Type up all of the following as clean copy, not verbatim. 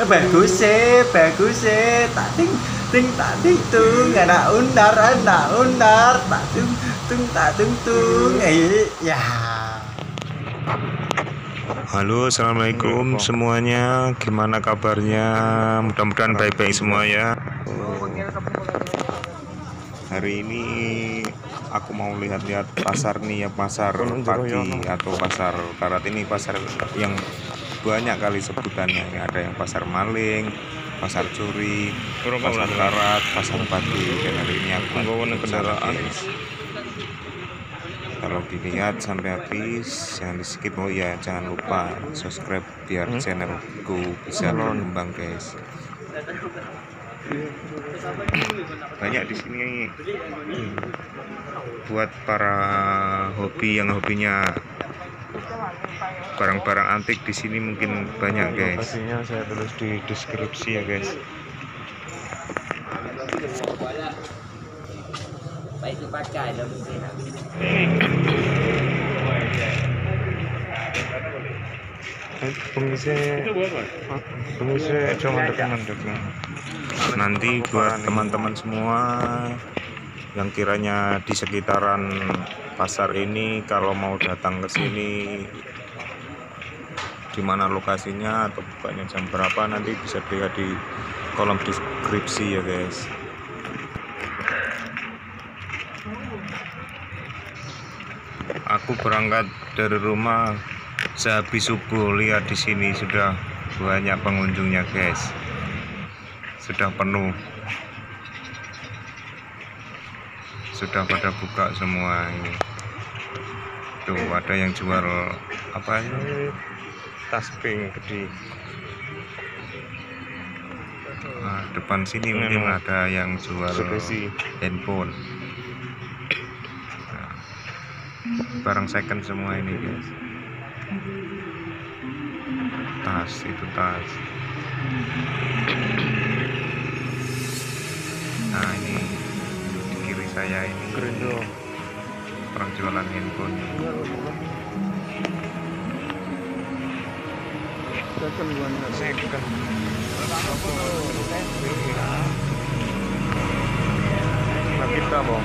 bagus sih, tak ting ting tak ting tung, anak undar, tak tung tung, ya. Halo, assalamualaikum semuanya. Gimana kabarnya? Mudah-mudahan baik-baik semua ya. Hari ini aku mau lihat-lihat pasar nih ya, pasar pagi atau pasar karat. Ini pasar yang banyak kali sebutannya. Ada yang pasar maling, pasar curi, pasar karat, pasar pagi. Dan hari ini aku kendaraan. Kalau dilihat sampai habis, jangan di skip. Oh ya, jangan lupa subscribe biar channelku bisa berkembang, guys. Banyak di sini buat para hobi yang hobinya barang-barang antik. Di sini mungkin banyak, guys. Pastinya saya tulis di deskripsi ya, guys. Baik dipakai dan nanti buat teman-teman semua yang kiranya di sekitaran pasar ini, kalau mau datang ke sini, di mana lokasinya atau bukanya jam berapa, nanti bisa dilihat di kolom deskripsi ya, guys. Aku berangkat dari rumah sehabis subuh, lihat di sini sudah banyak pengunjungnya, guys. Sudah penuh, sudah pada buka semua ini. Tuh ada yang jual apa ini, tas pink gede. Nah, depan sini mungkin ada yang jual handphone. Nah, barang second semua ini, guys. Tas, itu tas. Nah, ini di kiri saya ini orang jualan handphone. Nah, kita mau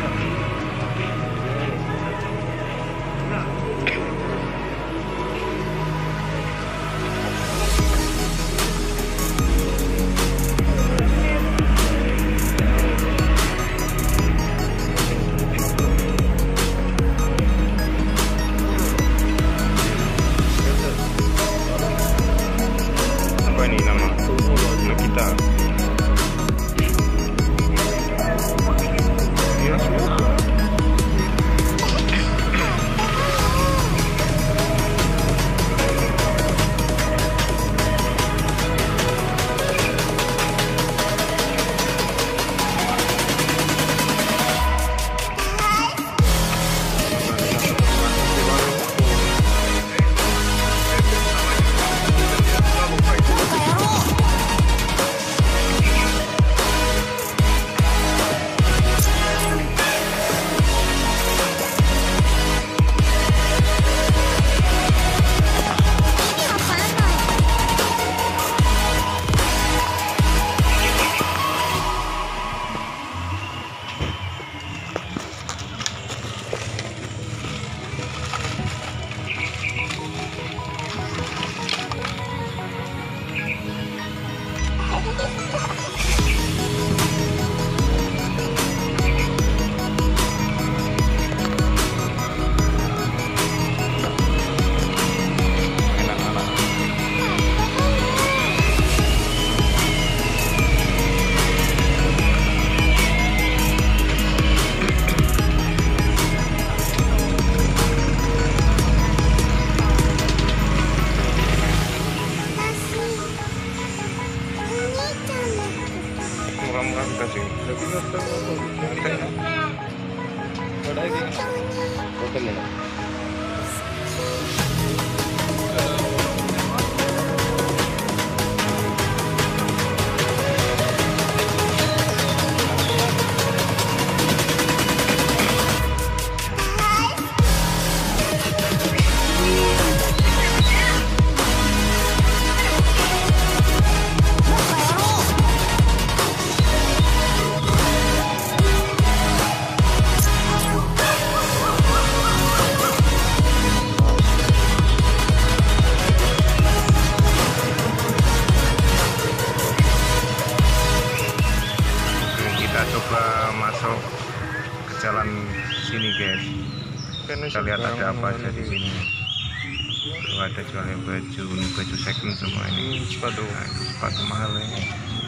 masuk ke jalan sini guys. Kita lihat ada apa aja di sini. Tuh ada jualnya baju, ini baju second semua ini. Sepatu, nah, itu sepatu mahal ini.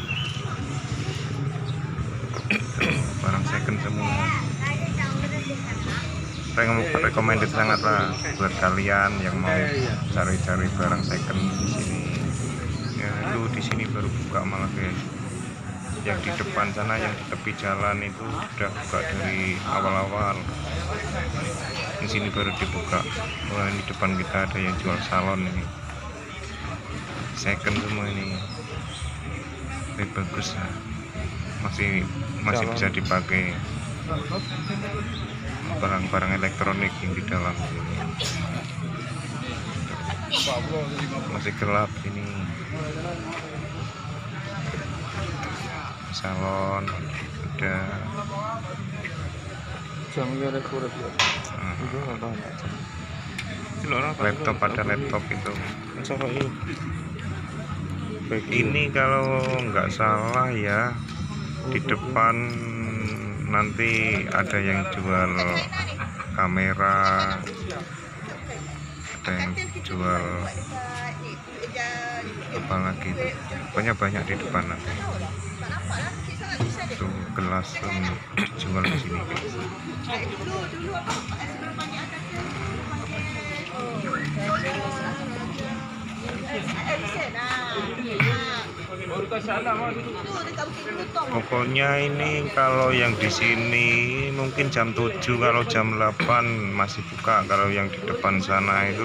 Tuh, barang second semua. Recommended sangat lah buat kalian yang mau cari-cari barang second di sini. Ya itu di sini baru buka malah guys. Yang di depan sana, yang di tepi jalan itu sudah buka dari awal-awal. Di sini baru dibuka. Wah, ini depan kita ada yang jual salon ini. Second semua ini. Ini bagus ya. Masih bisa dipakai. Barang-barang elektronik yang di dalam ini. Masih gelap ini. Salon udah. Laptop, ada laptop itu. Ini kalau nggak salah ya, di depan nanti ada yang jual kamera, ada yang jual apa lagi itu, pokoknya banyak di depan nanti. Tuh gelas jual di sini guys. Pokoknya ini kalau yang di sini mungkin jam 7, kalau jam 8 masih buka. Kalau yang di depan sana itu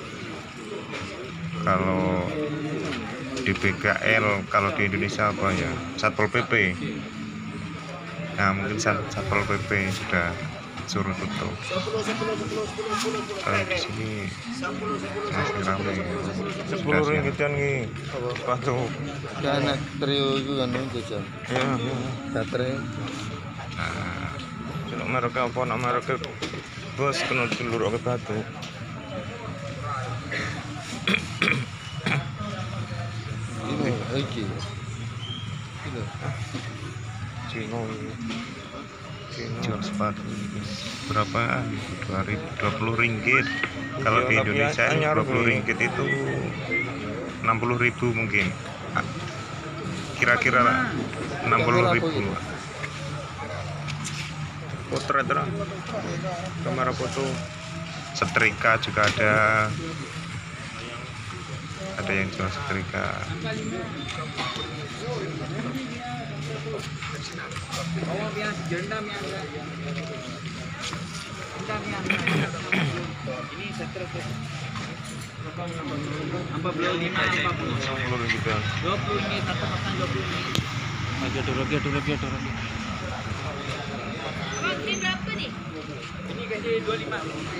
kalau di BKL, kalau di Indonesia apa ya, Satpol PP. Nah mungkin Satpol PP sudah suruh tutup. Kalau di sini masih ramai. Sudah ringgit nih sepatu. Anak trio itu kan jajan. Ya, baterai. Nah, kalau mereka apa, nak mereka bos kena telur ke batu. Ini lagi. Cino jual sepatu berapa? 20 ringgit. Kalau di Indonesia 20 ringgit itu 60.000 mungkin. Kira-kira 60.000. Potret lah, kamera foto, setrika juga ada yang jual setrika. Ini setrek. Apa belum 5 40 gitu. 20 ini satu makan 20 ini. Lagi ada. Ini berapa nih? Ini gaji 25.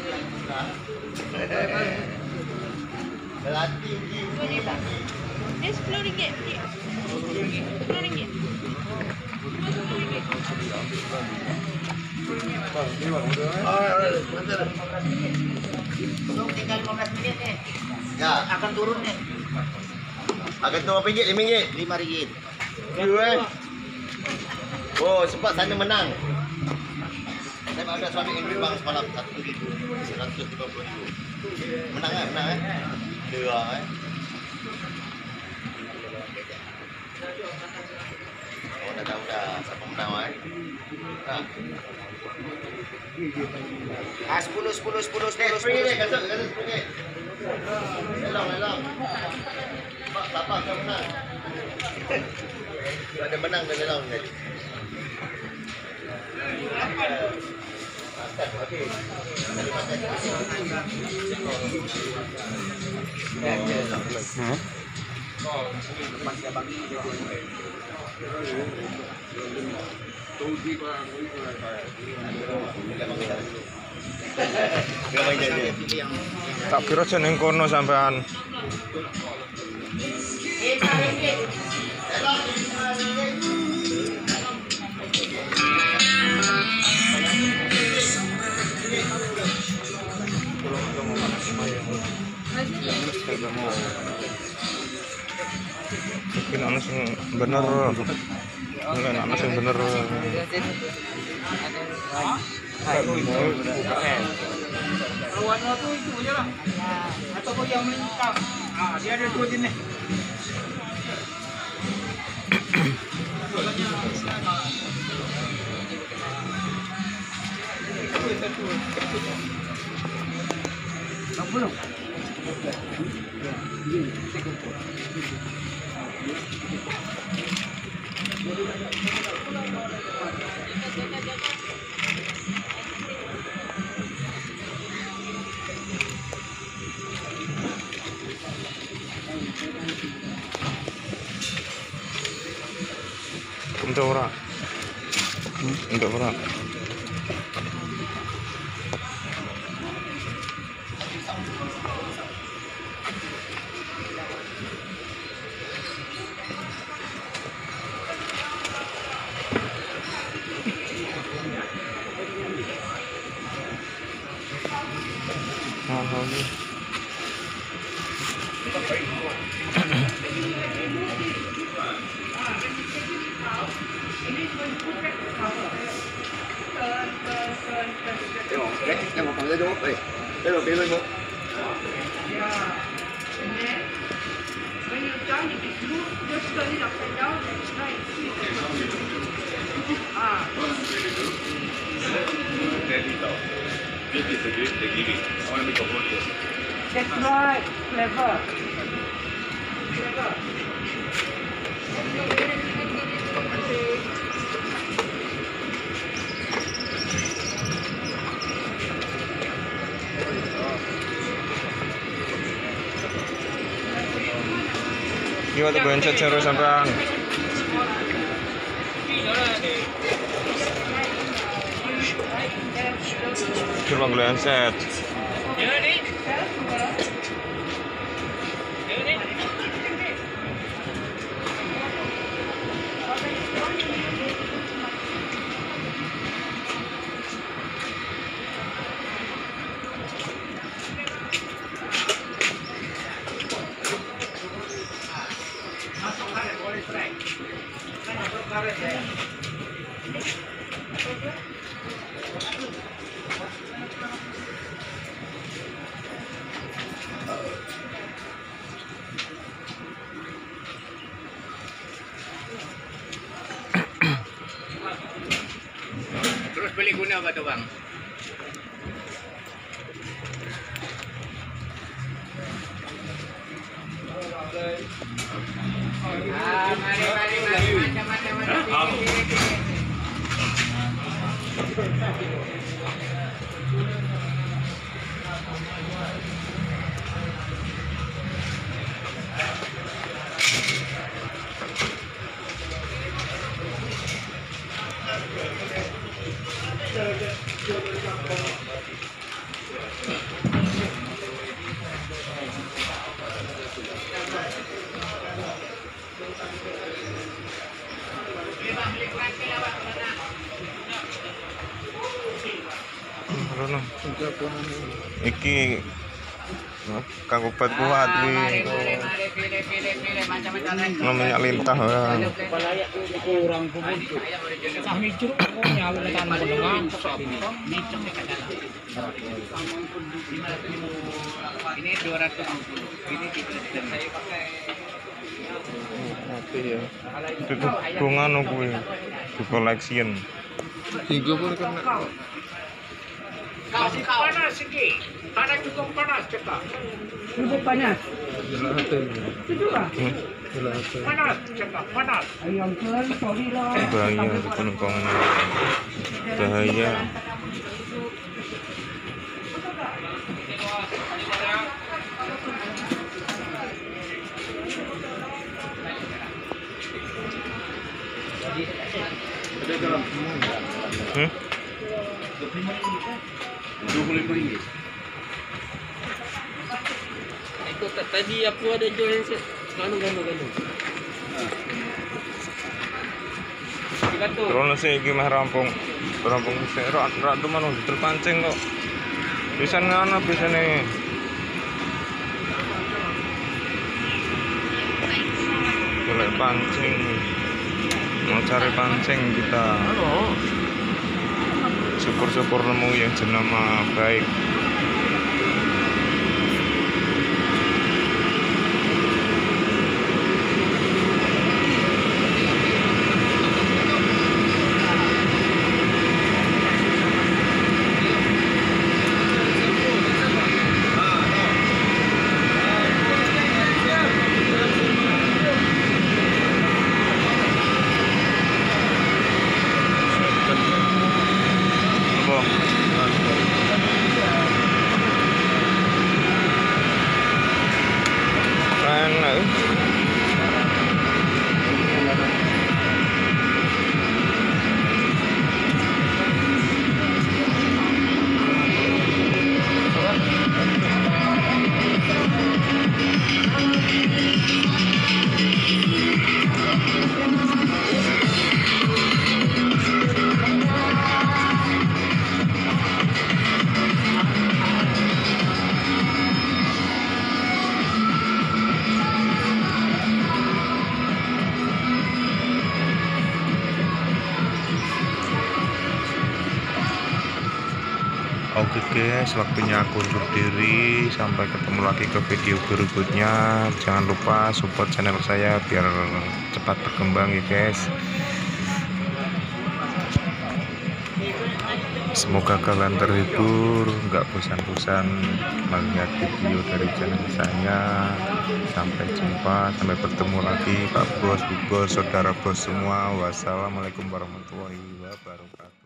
Belati. 25. Ini 10 ringgit. 10 ringgit. Tinggal 15 menit nih. Ya, Akan turun nih. akan tu berapa ringgit? RM5. 5 ringgit. Oh, sempat sana menang. Saya ada suami Indri bang semalam 150. Menang kan? Dua Oh, dah tahu dah siapa menang Nah. 10. Ringgit, kasut ringgit. Lelang. Pak, siapa yang menang? Ada menang dan lelang tadi. Tak kira jeneng kono sampean. Mungkin ana sing bener. Ana sing bener. Ruannya tuh itu aja lah. Atau kau yang melingkar. Ah, dia ada 2 jenis. Belum. Untuk ora. Untuk ora. Em một phần cái đốt đi. Cái đầu tiên lên một. When you're done, you can move, just turn it upside down and slide. Ah. That's right, clever. Gimana tuh bencet seru sampean? Coba bencet. Terus beli guna apa tuh bang? Iki kanggo obat kuat iki. Namanya lintah ya. Kurang pun. Cah micur nyawa kan mendengar. Ini 250. Ini saya pakai. Oke ya. Itu bunga kuwi. Di collection. Iku pun kena. Kasih panas sedikit. Panas cukup panas cepat. Cukup panas. Kedua. Panas cepat panas. Ayam kelan sorry lah. Bahaya penumpang. Bahaya. RM25. Itu tadi aku ada jual gandum. Terus iki mah rampung sik rak tuh manung terpancing kok. Bisa ngono bisane. golek pancing, mau cari pancing kita. Syukur-syukur nemu yang jenama baik. Oke guys, waktunya aku undur diri. Sampai ketemu lagi ke video berikutnya. Jangan lupa support channel saya biar cepat berkembang ya guys. Semoga kalian terhibur, nggak bosan-bosan melihat video dari channel saya. Sampai jumpa, sampai bertemu lagi Pak Bos, Bu Bos, saudara bos semua. Wassalamualaikum warahmatullahi wabarakatuh.